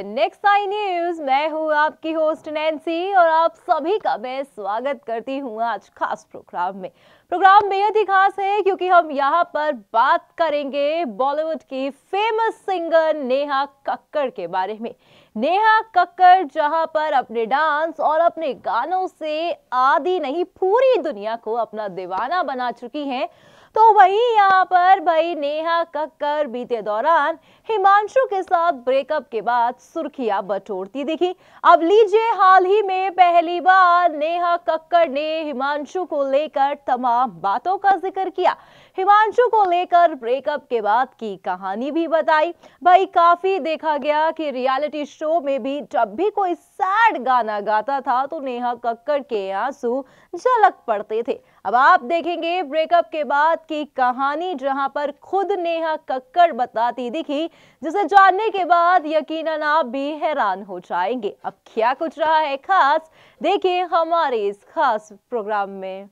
With next I news. मैं हूँ आपकी होस्ट नैन्सी और आप सभी का मैं स्वागत करती हूँ आज खास प्रोग्राम में। प्रोग्राम बेहद ही खास है क्योंकि हम यहाँ पर बात करेंगे बॉलीवुड की फेमस सिंगर नेहा कक्कड़ के बारे में। नेहा कक्कड़ जहां पर अपने डांस और अपने गानों से आधी नहीं पूरी दुनिया को अपना दीवाना बना चुकी हैं, तो वहीं यहाँ पर भाई नेहा कक्कड़ बीते दौरान हिमांशु के साथ ब्रेकअप के बाद सुर्खियां बटोरती दिखी। अब लीजिए, हाल ही में पहली बार नेहा कक्कड़ ने हिमांशु को लेकर तमाम बातों का जिक्र किया। हिमांशु को लेकर ब्रेकअप के बाद की कहानी भी बताई। भाई काफी देखा गया कि रियलिटी शो में भी जब भी कोई सैड गाना गाता था तो नेहा कक्कड़ के आंसू झलक पड़ते थे। अब आप देखेंगे ब्रेकअप के बाद की कहानी, जहां पर खुद नेहा कक्कड़ बताती दिखी, जिसे जानने के बाद यकीनन आप भी हैरान हो जाएंगे। अब क्या कुछ रहा है खास, देखिए हमारे इस खास प्रोग्राम में।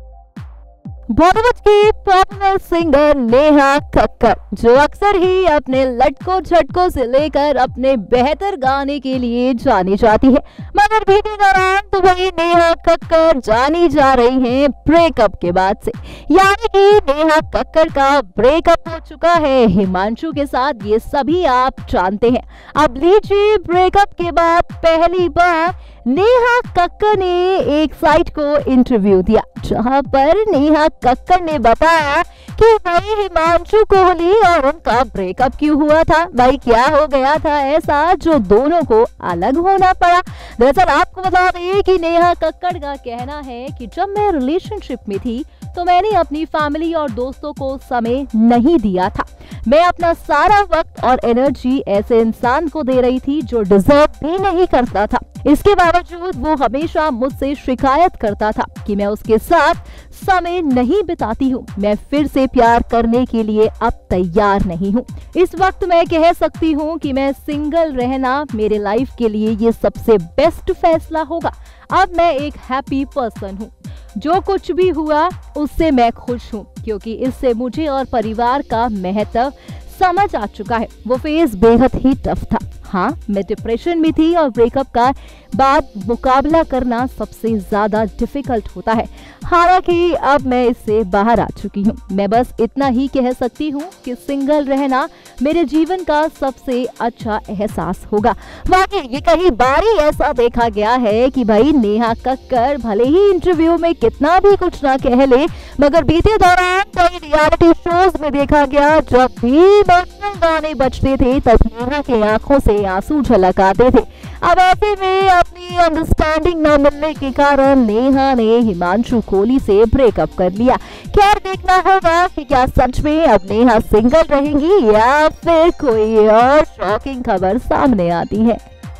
बॉलीवुड की पॉपुलर सिंगर नेहा कक्कड़, जो अक्सर ही अपने लटकों झटकों से लेकर अपने बेहतर गाने के लिए जानी जाती है, मगर बीते दौरान तो वही नेहा कक्कड़ जानी जा रही हैं ब्रेकअप के बाद से। यानी कि नेहा कक्कड़ का ब्रेकअप हो चुका है हिमांशु के साथ, ये सभी आप जानते हैं। अब लीजिए, ब्रेकअप के बाद पहली बार नेहा कक्कड़ ने एक साइट को इंटरव्यू दिया, जहां पर नेहा कक्कड़ ने बताया कि भाई हिमांशु कोहली और उनका ब्रेकअप क्यों हुआ था, भाई क्या हो गया था ऐसा जो दोनों को अलग होना पड़ा। दरअसल आपको बता दें कि नेहा कक्कड़ का कहना है कि जब मैं रिलेशनशिप में थी तो मैंने अपनी फैमिली और दोस्तों को समय नहीं दिया था। मैं अपना सारा वक्त और एनर्जी ऐसे इंसान को दे रही थी जो डिजर्व भी नहीं करता था। इसके बावजूद वो हमेशा मुझसे शिकायत करता था कि मैं उसके साथ समय नहीं बिताती हूँ। मैं फिर से प्यार करने के लिए अब तैयार नहीं हूँ। इस वक्त मैं कह सकती हूँ कि मैं सिंगल रहना मेरे लाइफ के लिए ये सबसे बेस्ट फैसला होगा। अब मैं एक हैप्पी पर्सन हूँ। जो कुछ भी हुआ उससे मैं खुश हूँ, क्योंकि इससे मुझे और परिवार का महत्व समझ आ चुका है। वो फेज बेहद ही टफ था। हाँ, मैं डिप्रेशन में थी और ब्रेकअप का बाद मुकाबला करना सबसे ज्यादा डिफिकल्ट होता है। हालांकि अब मैं इससे बाहर आ चुकी हूँ। मैं बस इतना ही कह सकती हूँ कि सिंगल रहना मेरे जीवन का सबसे अच्छा एहसास होगा। वाकई ये कई बारी ऐसा देखा गया है कि भाई नेहा कक्कड़ भले ही इंटरव्यू में कितना भी कुछ ना कह ले, मगर बीते दौरान कई रियलिटी शोज में देखा गया जब भी इमोशनल गाने बजते थे तब नेहा के आंखों से आंसू झलक आते थे। अब ऐसे में अपनी अंडरस्टैंडिंग न मिलने के कारण नेहा ने हिमांशु कोहली से ब्रेकअप कर लिया। खैर, देखना होगा कि क्या सच में अब नेहा सिंगल रहेंगी या फिर कोई और शॉकिंग खबर सामने आती है।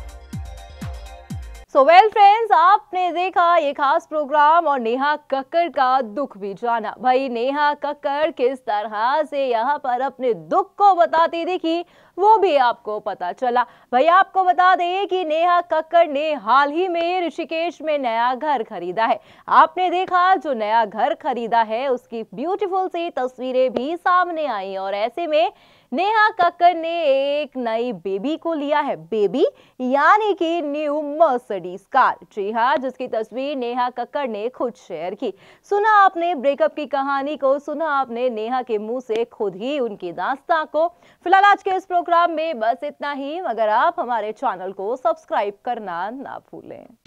सो वेल फ्रेंड्स, आपने देखा ये खास प्रोग्राम और नेहा कक्कड़ का दुख भी जाना। भाई नेहा कक्कड़ किस तरह से यहाँ पर अपने दुख को बताती दिखी वो भी आपको पता चला। भाई आपको बता दें कि नेहा कक्कड़ ने हाल ही में ऋषिकेश में नया घर खरीदा है। आपने देखा जो नया घर खरीदा है उसकी ब्यूटीफुल सी तस्वीरें भी सामने आई और ऐसे में नेहा कक्कड़ ने एक नई बेबी को लिया है। बेबी यानी कि न्यू मर्सिडीज कार। जी हाँ, जिसकी तस्वीर नेहा कक्कड़ ने खुद शेयर की। सुना आपने ब्रेकअप की कहानी को, सुना आपने नेहा के मुंह से खुद ही उनकी दास्तां को। फिलहाल आज के इस प्रोग्राम में बस इतना ही, मगर आप हमारे चैनल को सब्सक्राइब करना ना भूलें।